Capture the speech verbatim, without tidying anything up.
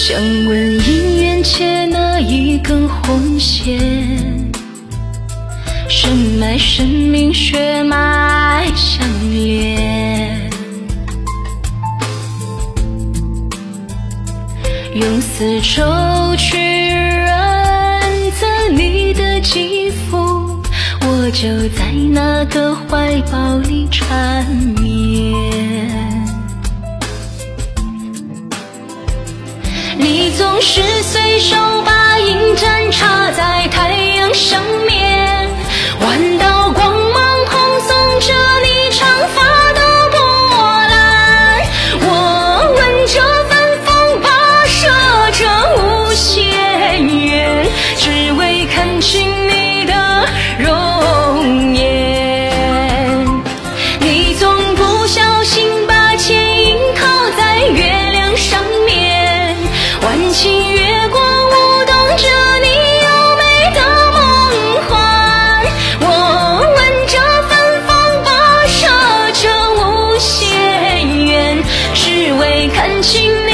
想问姻缘界那一根红线，深埋生命血脉相连，用丝绸去润泽你的肌肤，我就在那个怀抱里缠绵。你总是随手把银针插在太阳上面，弯道光芒蓬松着你长发的波澜。我闻着芬芳跋涉着无限远，只为看清你的容颜。你总不小心把剪影靠在月亮上面，弯起月光舞动着你优美的梦幻。我闻着芬芳跋涉着无限远，只为看清